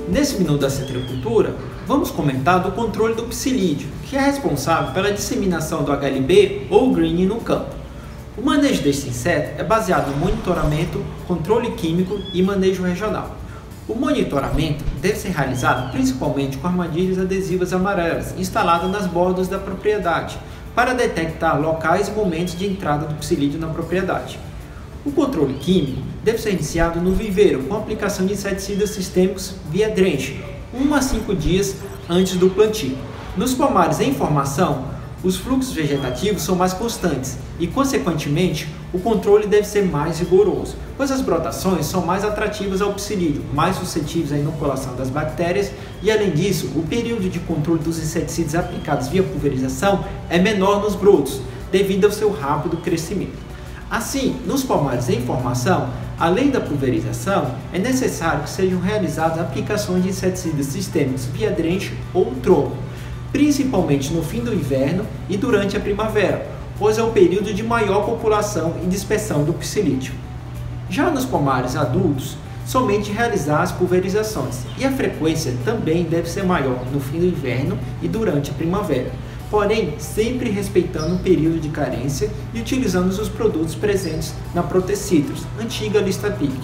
Nesse minuto da citricultura, vamos comentar do controle do psilídeo, que é responsável pela disseminação do HLB ou greening no campo. O manejo deste inseto é baseado no monitoramento, controle químico e manejo regional. O monitoramento deve ser realizado principalmente com armadilhas adesivas amarelas instaladas nas bordas da propriedade, para detectar locais e momentos de entrada do psilídeo na propriedade. O controle químico deve ser iniciado no viveiro com aplicação de inseticidas sistêmicos via drenche, 1 a 5 dias antes do plantio. Nos pomares em formação, os fluxos vegetativos são mais constantes e, consequentemente, o controle deve ser mais rigoroso, pois as brotações são mais atrativas ao psilídeo, mais suscetíveis à inoculação das bactérias e, além disso, o período de controle dos inseticidas aplicados via pulverização é menor nos brotos, devido ao seu rápido crescimento. Assim, nos pomares em formação, além da pulverização, é necessário que sejam realizadas aplicações de inseticidas sistêmicos via drenche ou tronco, principalmente no fim do inverno e durante a primavera, pois é o período de maior população e dispersão do psilídeo. Já nos pomares adultos, somente realizar as pulverizações, e a frequência também deve ser maior no fim do inverno e durante a primavera, porém sempre respeitando o período de carência e utilizando os produtos presentes na Protecitrus, antiga lista PIC.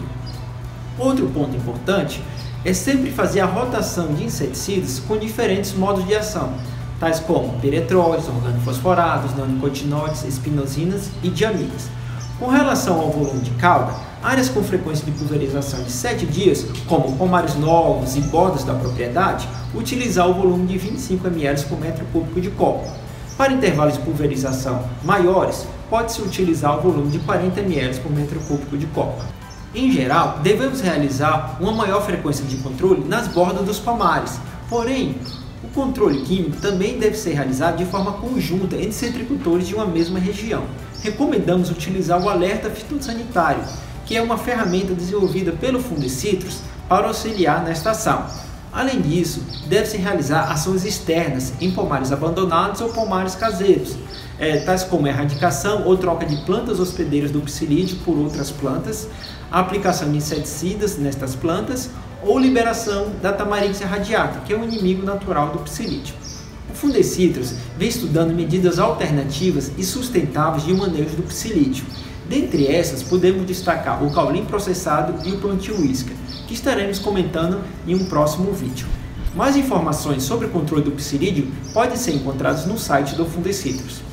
Outro ponto importante é sempre fazer a rotação de inseticidas com diferentes modos de ação, tais como piretróides, organofosforados, neonicotinoides, espinosinas e diaminas. Com relação ao volume de cauda, áreas com frequência de pulverização de 7 dias, como pomares novos e bordas da propriedade, utilizar o volume de 25 ml por metro cúbico de copa. Para intervalos de pulverização maiores, pode-se utilizar o volume de 40 ml por metro cúbico de copa. Em geral, devemos realizar uma maior frequência de controle nas bordas dos pomares, porém, o controle químico também deve ser realizado de forma conjunta entre citricultores de uma mesma região. Recomendamos utilizar o alerta fitossanitário, que é uma ferramenta desenvolvida pelo Fundecitrus para auxiliar nesta ação. Além disso, deve-se realizar ações externas em pomares abandonados ou pomares caseiros, tais como erradicação ou troca de plantas hospedeiras do psilídeo por outras plantas, a aplicação de inseticidas nestas plantas ou liberação da Tamarix radiata, que é um inimigo natural do psilídeo. O Fundecitrus vem estudando medidas alternativas e sustentáveis de manejo do psilídeo. Dentre essas, podemos destacar o caulim processado e o plantio isca, que estaremos comentando em um próximo vídeo. Mais informações sobre o controle do psilídeo podem ser encontradas no site do Fundecitrus.